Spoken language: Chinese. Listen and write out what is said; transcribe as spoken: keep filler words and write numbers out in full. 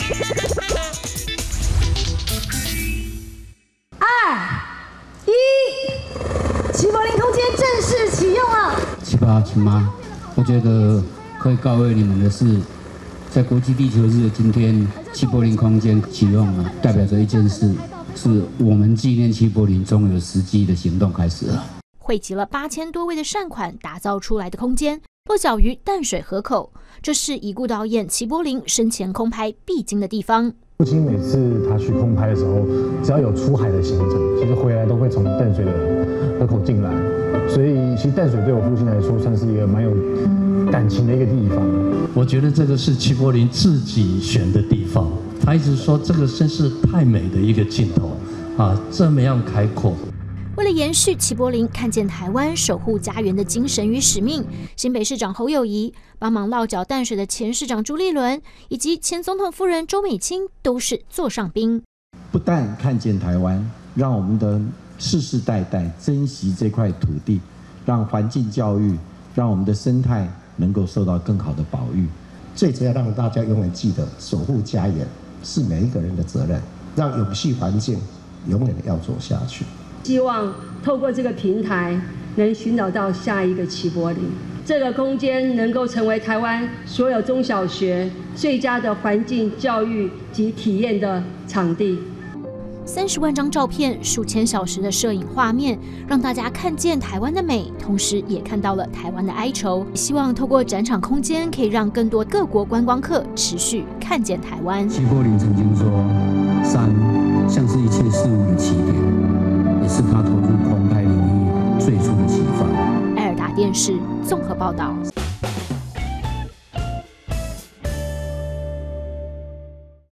二一，齐柏林空间正式启用了。 七爸七妈，我觉得可以告诉你们的是，在国际地球日的今天，齐柏林空间启用了，代表着一件事，是我们纪念齐柏林终有实际的行动开始了。 汇集了八千多位的善款打造出来的空间，落脚于淡水河口，这是已故导演齐柏林生前空拍必经的地方。 父亲每次他去空拍的时候，只要有出海的行程，其实回来都会从淡水的河口进来，所以其实淡水对我父亲来说算是一个蛮有感情的一个地方。 我觉得这个是齐柏林自己选的地方，他一直说这个真是太美的一个镜头啊，这么样开阔。 为了延续齐柏林看见台湾守护家园的精神与使命，新北市长侯友宜、帮忙落脚淡水的前市长朱立伦以及前总统夫人周美青都是座上宾。 不但看见台湾，让我们的世世代代珍惜这块土地，让环境教育，让我们的生态能够受到更好的保育。 最主要让大家永远记得，守护家园是每一个人的责任，让永续环境永远要走下去。 希望透过这个平台，能寻找到下一个齐柏林。这个空间能够成为台湾所有中小学最佳的环境教育及体验的场地。 三十万张照片，数千小时的摄影画面，让大家看见台湾的美，同时也看到了台湾的哀愁。希望透过展场空间，可以让更多各国观光客持续看见台湾。 齐柏林曾经说：“山像是一切事物的起点。”也是他投入空拍领域最初的启发。 爱尔达电视综合报道。